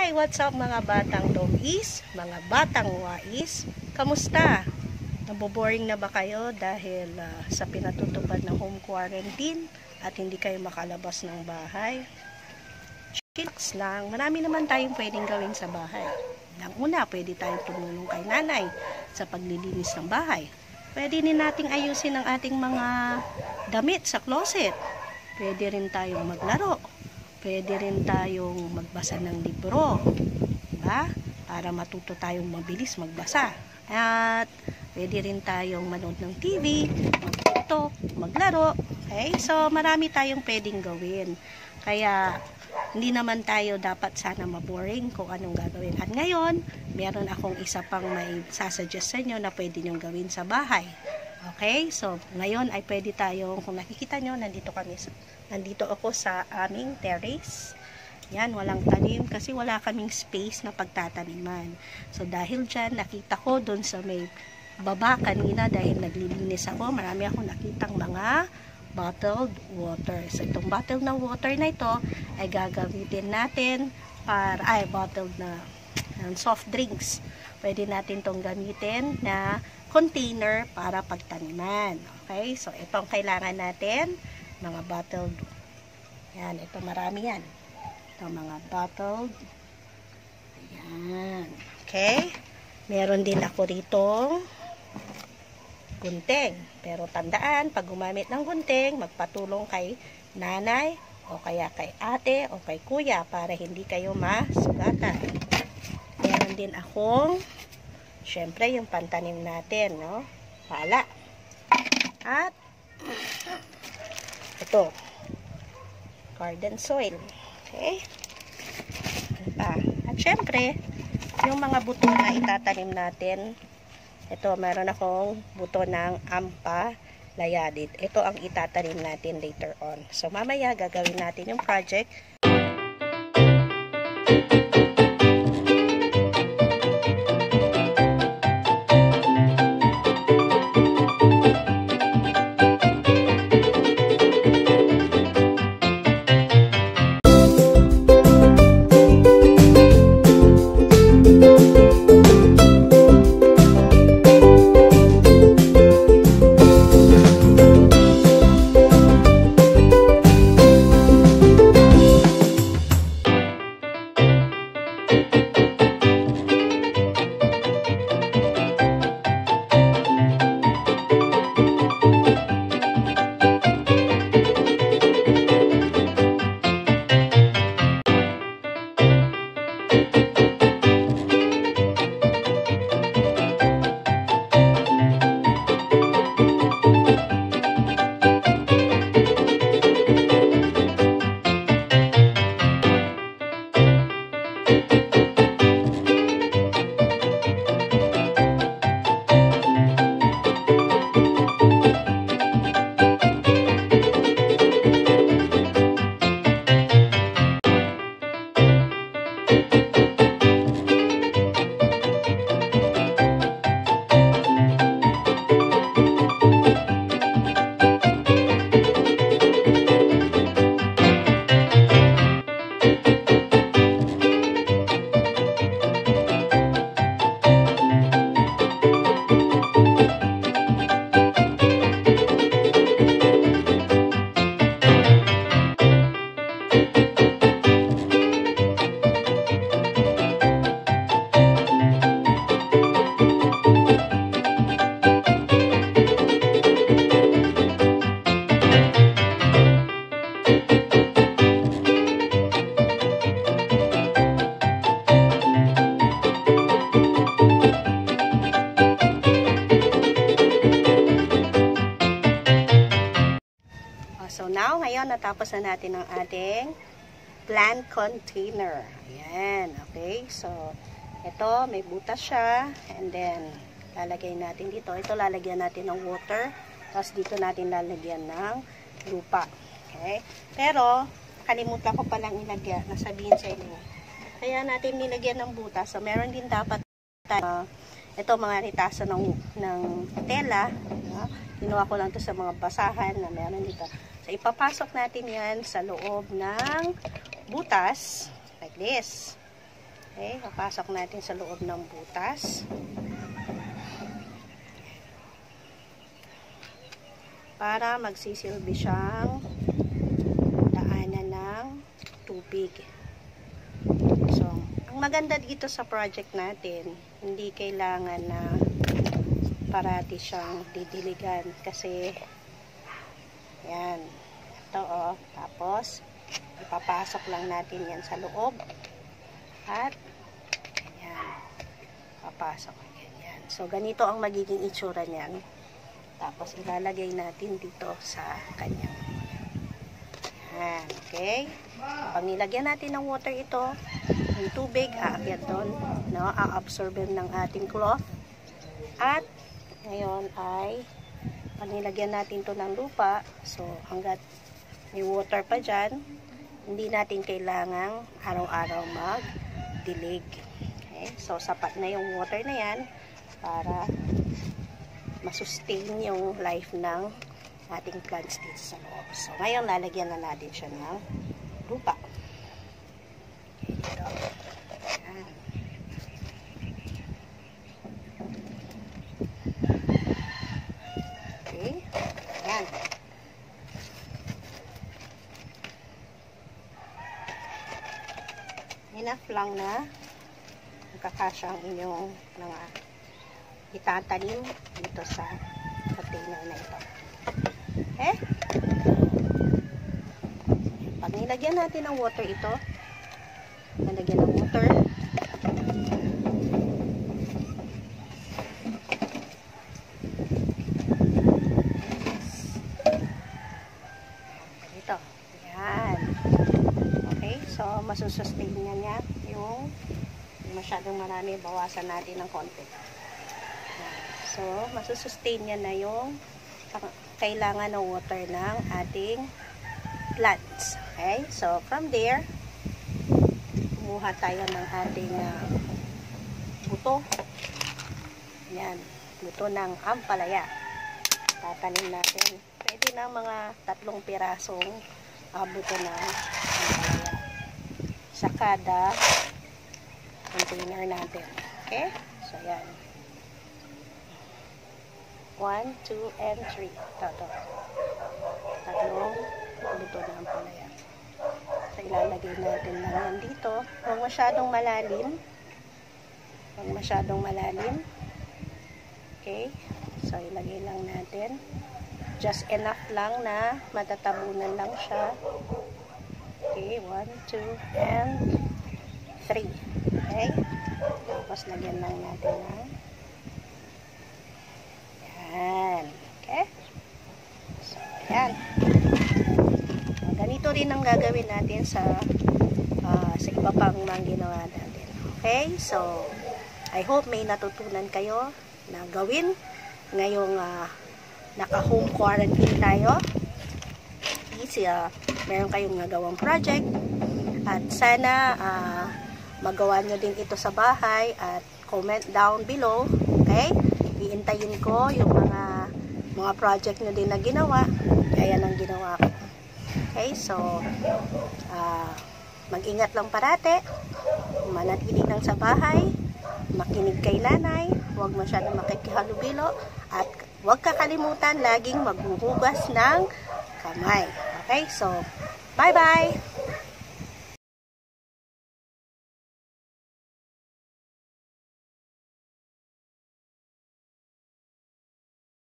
Hi! What's up mga batang doggies, mga batang wais? Kamusta? Naboboring na ba kayo dahil sa pinatutupad ng home quarantine at hindi kayo makalabas ng bahay? Chillax lang, marami naman tayong pwedeng gawin sa bahay. Una, pwede tayong tumulong kay nanay sa paglilinis ng bahay. Pwede din nating ayusin ang ating mga damit sa closet. Pwede rin tayong maglaro. Pwede rin tayong magbasa ng libro, diba? Para matuto tayong mabilis magbasa. At pwede rin tayong manood ng TV, mag-TikTok, maglaro. Okay? So, marami tayong pwedeng gawin. Kaya, hindi naman tayo dapat sana maboring kung anong gagawin. At ngayon, meron akong isa pang may sasuggest sa inyo na pwede nyong gawin sa bahay. Okay? So, ngayon ay pwede tayong, kung nakikita nyo, nandito ako sa aming terrace. Yan, walang tanim kasi wala kaming space na pagtataniman. So, dahil dyan, nakita ko doon sa may baba kanina dahil naglilinis ako, marami akong nakitang mga bottled water. So, itong bottle ng water na ito ay gagamitin natin para, bottled na soft drinks. Pwede natin itong gamitin na container para pagtaniman. Okay? So, itong kailangan natin, mga bottled. Yan, ito marami yan. Ito mga bottled. Ayan. Okay? Meron din ako rito gunting. Pero tandaan, pag gumamit ng gunting, magpatulong kay nanay o kaya kay ate o kay kuya para hindi kayo masugatan. Meron din akong syempre yung pantanim natin, no? Pala. At ito, garden soil. Okay? At syempre, yung mga buto na itatanim natin, ito, meron akong buto ng ampalaya. Ito ang itatanim natin later on. So, mamaya gagawin natin yung project. So now, ngayon, natapos na natin ang ating plant container. Ayan, okay. So, ito, may butas siya. And then, lalagay natin dito. Ito, lalagyan natin ng water. Tapos, dito natin lalagyan ng lupa. Okay. Pero, kalimutan ko palang ilagyan. Nasabihin sa inyo. Kaya natin nilagyan ng butas. So, meron din dapat ito, mga ritaso ng tela. Kinuha ko lang to sa mga basahan na meron dito. So, ipapasok natin yan sa loob ng butas, like this. Okay, papasok natin sa loob ng butas. Para magsisilbi siyang daanan ng tubig. So, ang maganda dito sa project natin, hindi kailangan na parati siyang didiligan kasi yan, ito tapos ipapasok lang natin yan sa loob at yan, papasok yan. So, ganito ang magiging itsura niyan. Tapos, ilalagay natin dito sa kanyang yan, okay? Pag nilagyan natin ng water ito, yung tubig, aakyat doon, no? A-absorb ng ating cloth. At, ngayon ay, pag nilagyan natin to ng lupa, so, hanggat may water pa dyan, hindi natin kailangang araw-araw mag-dilig. Okay? So, sapat na yung water na yan para masustain yung life ng ating plants dito sa loob. So, ngayon, lalagyan na natin siya ng lupa. Okay, dito. Ayan. Okay. Ayan. Enough lang na magkakasya ang inyong mga itatanim dito sa container na ito. Okay? Pag nilagyan natin ng water ito, nilagyan ng water, ito. Yan. Okay? So, masusustain niya yung masyadong marami, bawasan natin ng konti. So, masusustain niya na yung kailangan ng water ng ating plants. Okay? So, from there, kumuha tayo ng ating buto. Yan. Buto ng ampalaya. Tatanim natin. Pwede na mga 3 pirasong buto ng ampalaya sa kada container natin. Okay? So, yan. 1, 2, and 3. Ito. 3 buto na ampalaya. So, ilalagay natin lang yan dito. Huwag masyadong malalim. Huwag masyadong malalim. Okay? So, ilagay lang natin. Just enough lang na matatabunan lang siya. Okay? 1, 2, and 3. Okay? Tapos, lagyan lang natin ng yan. Okay? So, yan. So, ganito rin ang gagawin natin sa iba pang mga ginawa natin. Okay? So, I hope may natutunan kayo na gawin ngayong naka-home quarantine tayo. Please, meron kayong nagawang project at sana magawa nyo din ito sa bahay at comment down below. Okay? Iintayin ko yung mga project nyo din na ginawa. Kaya nang ginawa ko. Okay, so mag-ingat lang parate. Manatili lang sa bahay. Makinig kay nanay. Huwag masyadong makikihalubilo. At huwag kakalimutan laging maghuhugas ng kamay. Okay, so bye-bye!